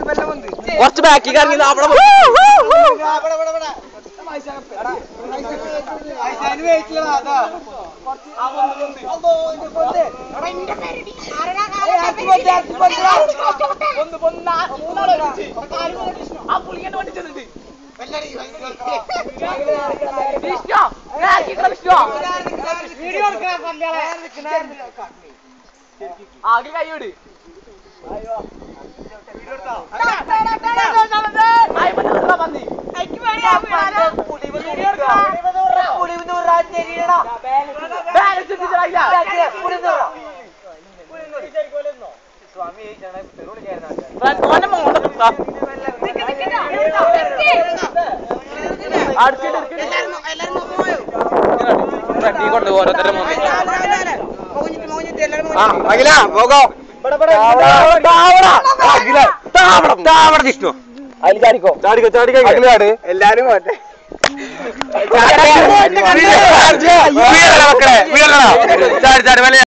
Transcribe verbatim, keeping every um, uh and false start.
കുറച്ച് ബാക്കി കറങ്ങി ആകെ കൈയോട് കൊണ്ട് ഓരോരുത്തരുടെ അഖില പോകോ അതിൽ ചാടിക്കോ ചാടിക്കോ ചാടിക്കോ എല്ലാരും പോട്ടെ ചാടി ചാടി